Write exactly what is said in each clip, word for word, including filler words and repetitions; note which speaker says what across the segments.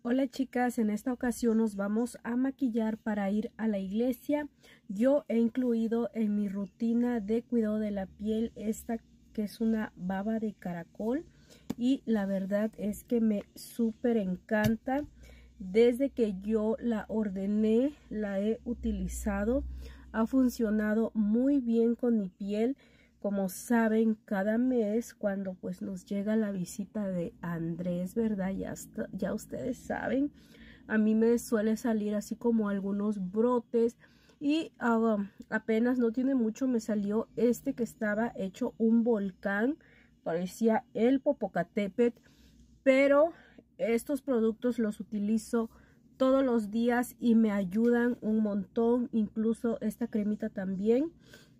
Speaker 1: Hola chicas, en esta ocasión nos vamos a maquillar para ir a la iglesia. Yo he incluido en mi rutina de cuidado de la piel esta que es una baba de caracol y la verdad es que me súper encanta. Desde que yo la ordené, la he utilizado, ha funcionado muy bien con mi piel. Como saben, cada mes cuando pues nos llega la visita de Andrés, ¿verdad? Ya, está, ya ustedes saben, a mí me suele salir así como algunos brotes y uh, apenas no tiene mucho me salió este que estaba hecho un volcán, parecía el Popocatépetl, pero estos productos los utilizo todos los días y me ayudan un montón, incluso esta cremita también.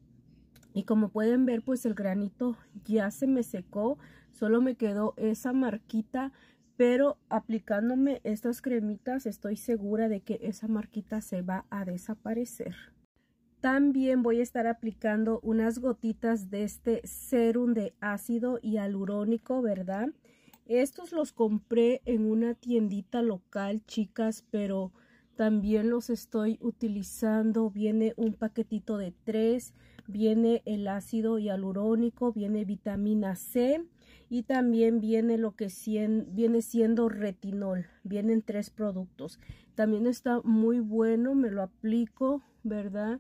Speaker 1: Y como pueden ver, pues el granito ya se me secó, solo me quedó esa marquita, pero aplicándome estas cremitas estoy segura de que esa marquita se va a desaparecer. También voy a estar aplicando unas gotitas de este serum de ácido hialurónico, ¿verdad? Estos los compré en una tiendita local, chicas, pero también los estoy utilizando. Viene un paquetito de tres, viene el ácido hialurónico, viene vitamina C y también viene lo que cien, viene siendo retinol. Vienen tres productos. También está muy bueno, me lo aplico, ¿verdad?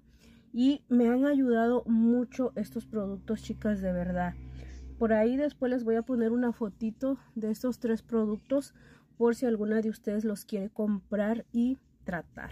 Speaker 1: Y me han ayudado mucho estos productos, chicas, de verdad. Por ahí después les voy a poner una fotito de estos tres productos por si alguna de ustedes los quiere comprar y tratar.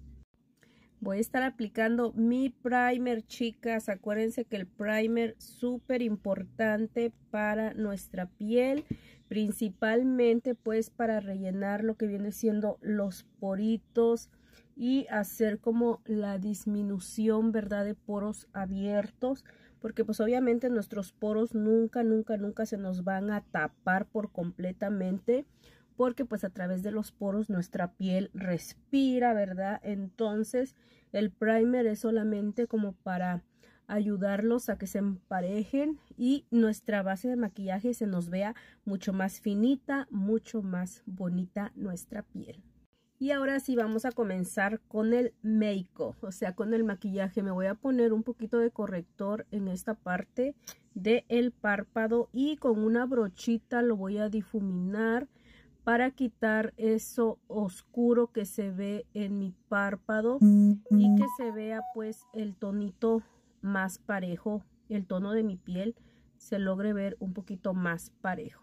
Speaker 1: Voy a estar aplicando mi primer, chicas. Acuérdense que el primer es súper importante para nuestra piel, principalmente pues para rellenar lo que viene siendo los poritos y hacer como la disminución, ¿verdad?, de poros abiertos, porque pues obviamente nuestros poros nunca, nunca, nunca se nos van a tapar por completamente, porque pues a través de los poros nuestra piel respira, ¿verdad? Entonces el primer es solamente como para ayudarlos a que se emparejen y nuestra base de maquillaje se nos vea mucho más finita, mucho más bonita nuestra piel. Y ahora sí vamos a comenzar con el make-up, o sea, con el maquillaje. Me voy a poner un poquito de corrector en esta parte del párpado y con una brochita lo voy a difuminar para quitar eso oscuro que se ve en mi párpado y que se vea pues el tonito más parejo, el tono de mi piel se logre ver un poquito más parejo.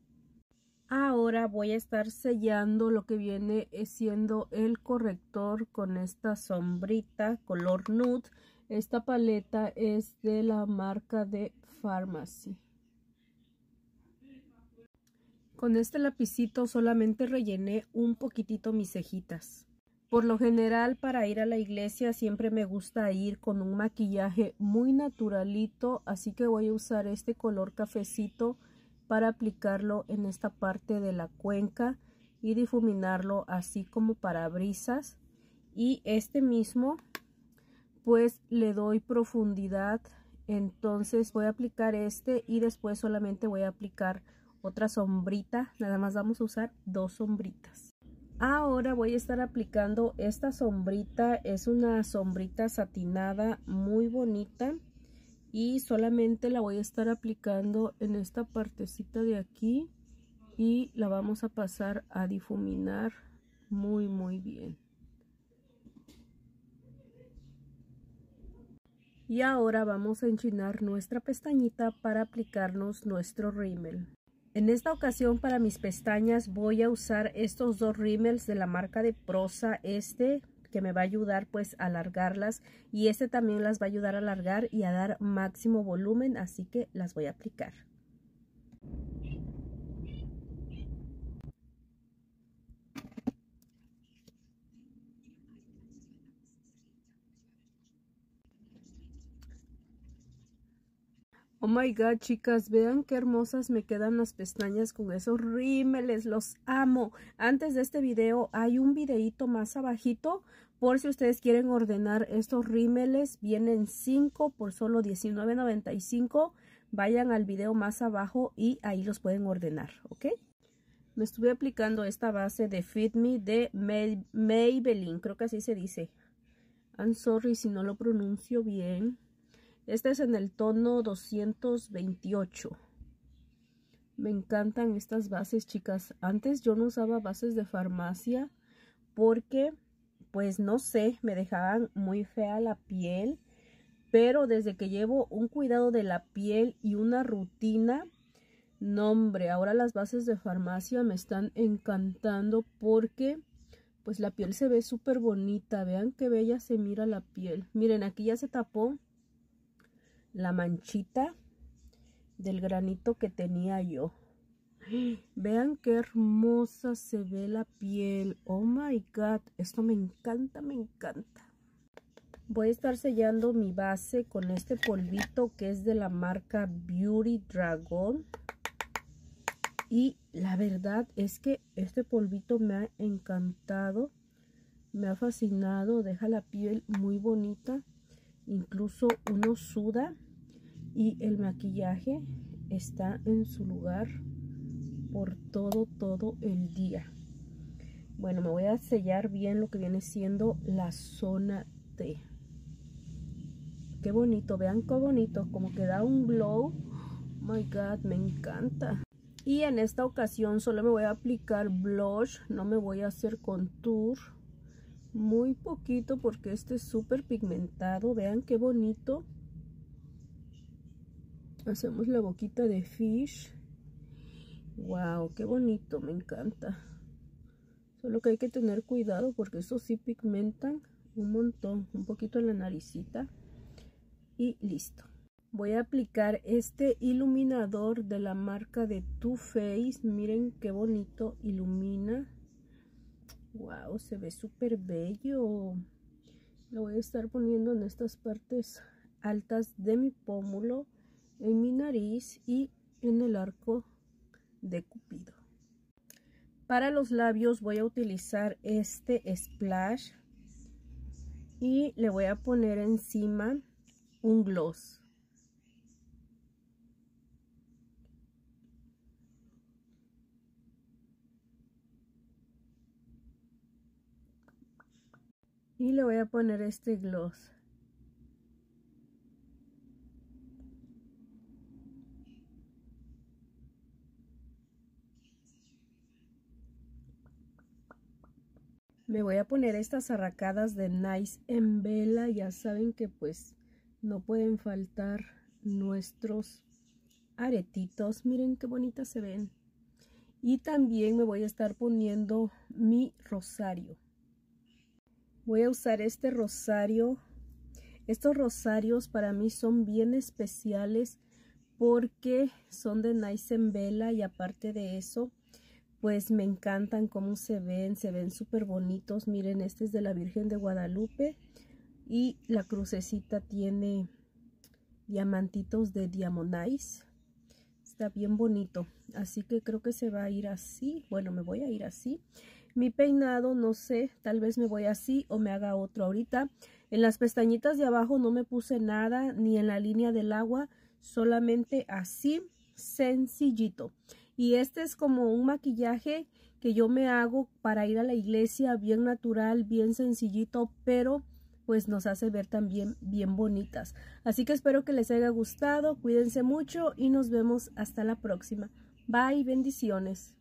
Speaker 1: Ahora voy a estar sellando lo que viene siendo el corrector con esta sombrita color nude. Esta paleta es de la marca de Farmacy. Con este lapicito solamente rellené un poquitito mis cejitas. Por lo general para ir a la iglesia siempre me gusta ir con un maquillaje muy naturalito, así que voy a usar este color cafecito para aplicarlo en esta parte de la cuenca y difuminarlo así como parabrisas. Y este mismo pues le doy profundidad, entonces voy a aplicar este y después solamente voy a aplicar otra sombrita. Nada más vamos a usar dos sombritas. Ahora voy a estar aplicando esta sombrita, es una sombrita satinada muy bonita. Y solamente la voy a estar aplicando en esta partecita de aquí y la vamos a pasar a difuminar muy muy bien. Y ahora vamos a enchinar nuestra pestañita para aplicarnos nuestro rímel. En esta ocasión para mis pestañas voy a usar estos dos rímels de la marca de Prosa, este que me va a ayudar pues a alargarlas y este también las va a ayudar a alargar y a dar máximo volumen, así que las voy a aplicar. Oh my god, chicas, vean qué hermosas me quedan las pestañas con esos rímeles, los amo. Antes de este video hay un videito más abajito por si ustedes quieren ordenar estos rímeles. Vienen cinco por solo diecinueve noventa y cinco. Vayan al video más abajo y ahí los pueden ordenar, ¿ok? Me estuve aplicando esta base de Fit Me de May Maybelline, creo que así se dice. I'm sorry si no lo pronuncio bien. Este es en el tono doscientos veintiocho. Me encantan estas bases, chicas. Antes yo no usaba bases de farmacia porque, pues no sé, me dejaban muy fea la piel. Pero desde que llevo un cuidado de la piel y una rutina, no hombre, ahora las bases de farmacia me están encantando porque pues la piel se ve súper bonita. Vean qué bella se mira la piel. Miren, aquí ya se tapó la manchita del granito que tenía yo. Vean qué hermosa se ve la piel. Oh my god, esto me encanta, me encanta. Voy a estar sellando mi base con este polvito que es de la marca Beauty Dragon. Y la verdad es que este polvito me ha encantado. Me ha fascinado. Deja la piel muy bonita. Incluso uno suda. Y el maquillaje está en su lugar por todo, todo el día. Bueno, me voy a sellar bien lo que viene siendo la zona T. Qué bonito, vean qué bonito, como que da un glow. Oh my god, me encanta. Y en esta ocasión solo me voy a aplicar blush, no me voy a hacer contour. Muy poquito porque este es súper pigmentado, vean qué bonito. Hacemos la boquita de fish. Wow, qué bonito, me encanta. Solo que hay que tener cuidado porque estos sí pigmentan un montón, un poquito en la naricita. Y listo. Voy a aplicar este iluminador de la marca de Too Faced. Miren qué bonito ilumina. Wow, se ve súper bello. Lo voy a estar poniendo en estas partes altas de mi pómulo, en mi nariz y en el arco de Cupido. Para los labios voy a utilizar este splash y le voy a poner encima un gloss. Y le voy a poner este gloss. Me voy a poner estas arracadas de Nice en vela. Ya saben que pues no pueden faltar nuestros aretitos. Miren qué bonitas se ven. Y también me voy a estar poniendo mi rosario. Voy a usar este rosario. Estos rosarios para mí son bien especiales porque son de Nice en vela y aparte de eso, pues me encantan cómo se ven. Se ven súper bonitos. Miren, este es de la Virgen de Guadalupe y la crucecita tiene diamantitos de Diamonice. Está bien bonito, así que creo que se va a ir así. Bueno, me voy a ir así. Mi peinado, no sé, tal vez me voy así o me haga otro ahorita. En las pestañitas de abajo no me puse nada, ni en la línea del agua, solamente así, sencillito. Y este es como un maquillaje que yo me hago para ir a la iglesia, bien natural, bien sencillito, pero pues nos hace ver también bien bonitas. Así que espero que les haya gustado, cuídense mucho y nos vemos hasta la próxima. Bye, bendiciones.